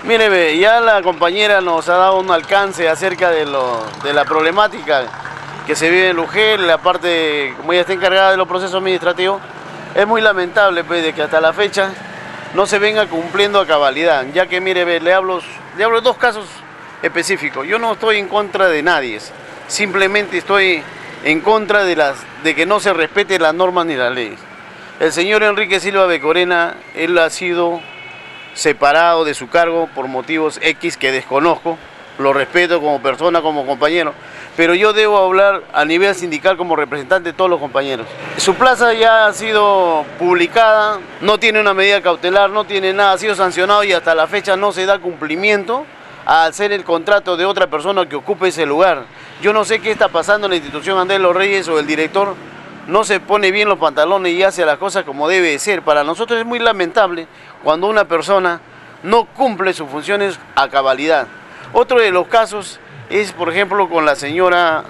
Mire, ve, ya la compañera nos ha dado un alcance acerca de la problemática que se vive en Lugel, la parte, como ella está encargada de los procesos administrativos, es muy lamentable pues, de que hasta la fecha no se venga cumpliendo a cabalidad, ya que mire, ve, le hablo de dos casos específicos. Yo no estoy en contra de nadie, simplemente estoy en contra de que no se respeten las normas ni las leyes. El señor Enrique Silva Becorena, él ha sido separado de su cargo por motivos X que desconozco, lo respeto como persona, como compañero, pero yo debo hablar a nivel sindical como representante de todos los compañeros. Su plaza ya ha sido publicada, no tiene una medida cautelar, no tiene nada, ha sido sancionado y hasta la fecha no se da cumplimiento a hacer el contrato de otra persona que ocupe ese lugar. Yo no sé qué está pasando en la institución Andrés Los Reyes o el director no se pone bien los pantalones y hace las cosas como debe de ser. Para nosotros es muy lamentable cuando una persona no cumple sus funciones a cabalidad. Otro de los casos es, por ejemplo, con la señora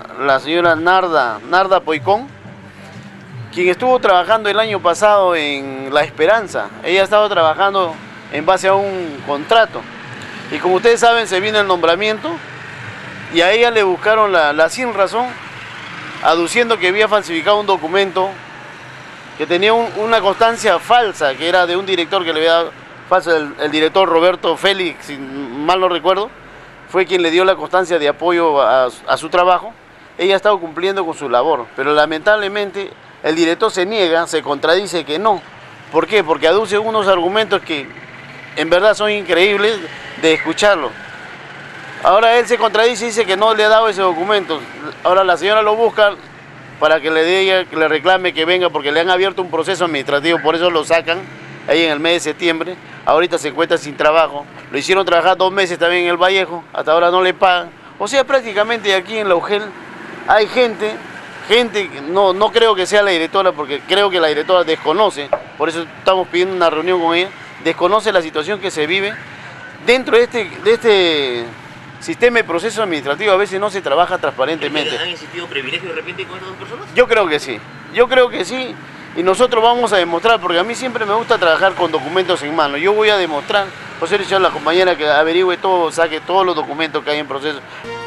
Narda Poicón, quien estuvo trabajando el año pasado en La Esperanza. Ella ha estado trabajando en base a un contrato. Y como ustedes saben, se viene el nombramiento y a ella le buscaron la sin razón, aduciendo que había falsificado un documento que tenía una constancia falsa, que era de un director que le había dado falso, el director Roberto Félix, si mal no recuerdo, fue quien le dio la constancia de apoyo a su trabajo. Ella ha estado cumpliendo con su labor, pero lamentablemente el director se niega, se contradice que no. ¿Por qué? Porque aduce unos argumentos que en verdad son increíbles de escucharlo. Ahora él se contradice y dice que no le ha dado ese documento. Ahora la señora lo busca para que que le reclame que venga porque le han abierto un proceso administrativo, por eso lo sacan ahí en el mes de septiembre. Ahorita se encuentra sin trabajo. Lo hicieron trabajar 2 meses también en el Vallejo, hasta ahora no le pagan. O sea, prácticamente aquí en Lugel hay gente, no creo que sea la directora, porque creo que la directora desconoce, por eso estamos pidiendo una reunión con ella, desconoce la situación que se vive. Dentro de este sistema de proceso administrativo a veces no se trabaja transparentemente. ¿Han existido privilegios de repente con estas dos personas? Yo creo que sí, y nosotros vamos a demostrar, porque a mí siempre me gusta trabajar con documentos en mano. Yo voy a demostrar, por eso le he dicho a la compañera que averigüe todo, saque todos los documentos que hay en proceso.